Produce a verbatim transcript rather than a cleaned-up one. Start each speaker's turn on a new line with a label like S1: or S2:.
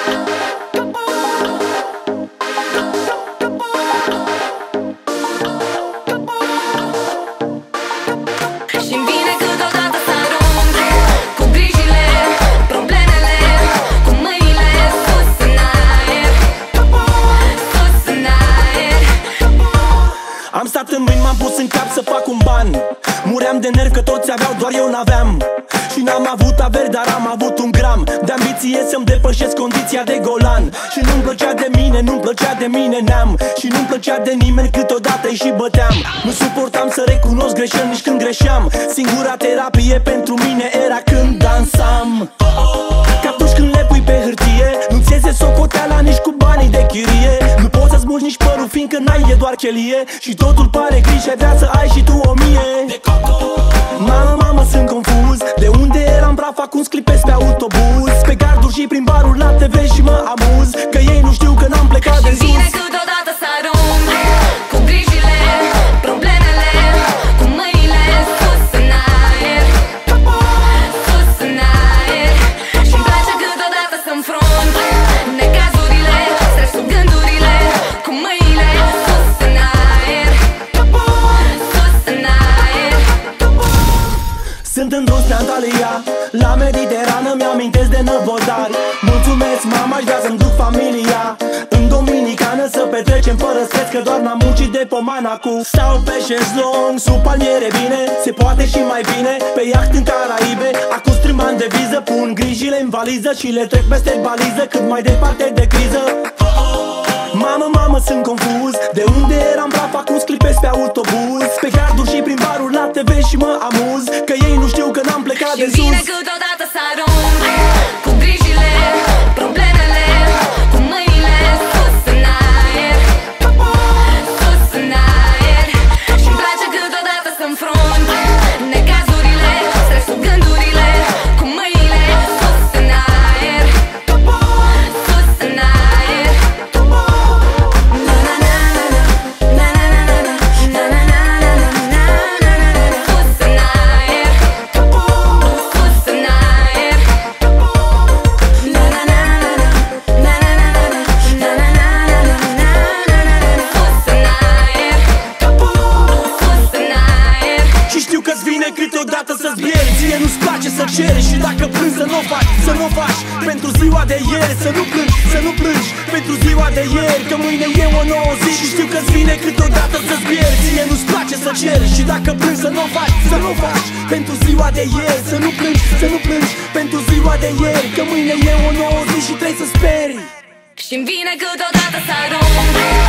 S1: Și-mi vine câteodată să arunc cu grijile, problemele, cu mâinile sus în aer, sus în aer.
S2: Am stat în mâini, m-am pus în cap să fac un ban. Muream de nervi că toți aveau, doar eu n-aveam. Și n-am avut averi, dar am avut un gram de ambiție să-mi depășesc condiția de golan. Și nu-mi plăcea de mine, nu-mi plăcea de mine neam. Și nu-mi plăcea de nimeni, câteodată îi și băteam. Nu suportam să recunosc greșeli nici când greșeam. Singura terapie pentru mine era când dansam. Că atunci când le pui pe hârtie, nu-ți iese socoteala nici cu banii de chirie. Nu poți să smulgi nici părul, fiindcă n-ai, e doar chelie. Și totul pare gri și ai vrea să ai și tu o mie. Mamă, mamă, sunt confuz. De unde eram braf, acum sclipesc pe autobuz. Pe garduri și prin baruri la T V și mă amuz. Că ei nu știu că n-am plecat de sus.
S1: Și-mi vine câteodată să arunc cu grijile, problemele, cu mâinile sus în aer, sus în aer. Și-mi place câteodată să-mi frunc necazurile, stresul, gândurile, cu mâinile sus în aer, sus în aer.
S2: Sunt în drum spre Antalya, la Mediterană, mi-amintesc de năvodari. Mulțumesc, mama, aș vrea să-mi duc familia în Dominicană să petrecem fără stres, că doar n-am muncit de pomana cu. Stau pe șezlong, sub palmiere bine, se poate și mai bine, pe iaht în Caraibe. Acum strâmban de viză, pun grijile în valiză și le trec peste baliză, cât mai departe de criză. Mamă, mamă, sunt confuz. De unde eram braf, acum sclipesc pe autobuz. Pe garduri și prin baruri la T V și mă amuz. Că ei nu știu că n-am plecat de sus.
S1: Și-mi vine câteodată să arunc cu grijile, problemele, cu mâinile sus în aer, sus în aer. Și-mi place câteodată să-mi frunc necazurile, stresul, gândurile, cu mâinile sus în aer, sus în aer.
S2: Câteodată să-ți bieri, ție nu-ți place să ceri. Și dacă plângi să nu o faci, să nu o faci. Pentru ziua de ieri, să nu plângi, să nu plângi. Pentru ziua de ieri, că mâine e o nouă zi. Și știu că-ți vine câteodată să-ți bieri, ție nu-ți place să ceri. Și dacă plângi să nu o faci, să nu o faci. Pentru ziua de ieri, să nu plângi, să nu plângi. Pentru ziua de ieri, că mâine e o nouă zi și trebuie să speri.
S1: Și-mi vine câteodată să arunc